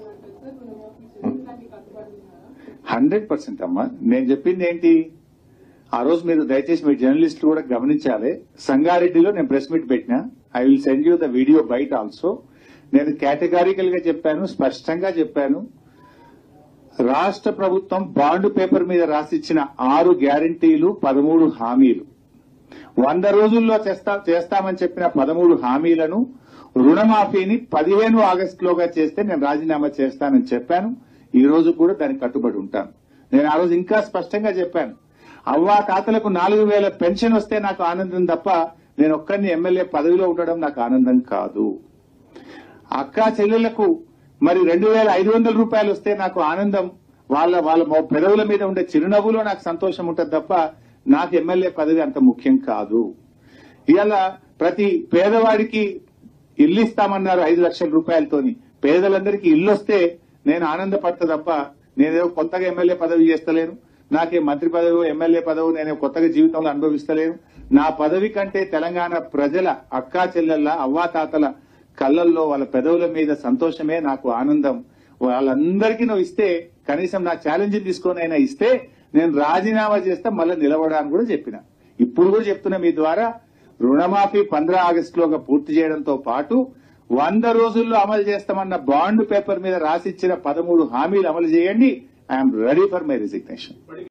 100% అమ్మా. నేను చెప్పింది ఏంటి, ఆ రోజు మీరు దయచేసి మీ జర్నలిస్టులు కూడా గమనించాలి. సంగారెడ్డిలో నేను ప్రెస్ మీట్ పెట్టినా. I will send you the video byte also. నేను కేటగారికల్ గా చెప్పాను, స్పష్టంగా చెప్పాను. రాష్ట్ర ప్రభుత్వం బాండ్ పేపర్ మీద రాసిచ్చిన 6 గ్యారంటీలు, 13 హామీలు, 100 రోజుల్లో చేస్తామని చెప్పిన 13 హామీలను, రుణమాఫీని 15 ఆగస్టులోగా చేస్తే నేను రాజీనామా చేస్తానని చెప్పాను. ఈ రోజు కూడా దానికి కట్టుబడి ఉంటాను. నేను ఆ రోజు ఇంకా స్పష్టంగా చెప్పాను, అవ్వా తాతలకు 4000 పెన్షన్ వస్తే నాకు ఆనందం తప్ప నేను ఒక్కరిని ఎమ్మెల్యే పదవిలో ఉండడం నాకు ఆనందం కాదు. అక్కా చెల్లెళ్లకు మరి 2500 రూపాయలు వస్తే నాకు ఆనందం, వాళ్ళ పెదవుల మీద ఉండే చిరునవ్వులో నాకు సంతోషం ఉంటుంది తప్ప నాకు ఎమ్మెల్యే పదవి అంత ముఖ్యం కాదు. ఇవాళ ప్రతి పేదవాడికి ఇల్లు ఇస్తామన్నారు 5 లక్షల రూపాయలతోని. పేదలందరికీ ఇల్లు వస్తే నేను ఆనందపడతా తప్ప నేనేదో కొత్తగా ఎమ్మెల్యే పదవి చేస్తలేను. నాకే మంత్రి పదవి, ఎమ్మెల్యే పదవి నేను కొత్తగా జీవితంలో అనుభవిస్తలేను. నా పదవి కంటే తెలంగాణ ప్రజల అక్కా చెల్లెళ్ళ అవ్వాతాతల కళ్లల్లో వాళ్ళ పెదవుల మీద సంతోషమే నాకు ఆనందం. వాళ్ళందరికీ నువ్వు ఇస్తే, కనీసం నా ఛాలెంజ్ తీసుకొని అయినా ఇస్తే నేను రాజీనామా చేస్తే మళ్ళీ నిలబడాలని కూడా చెప్పిన. ఇప్పుడు కూడా చెప్తున్నా మీ ద్వారా, రుణమాఫీ 15 ఆగస్టులోగా పూర్తి చేయడంతో పాటు 100 రోజుల్లో అమలు చేస్తామన్న బాండ్ పేపర్ మీద రాసిచ్చిన 13 హామీలు అమలు చేయండి. I'm ready for my resignation.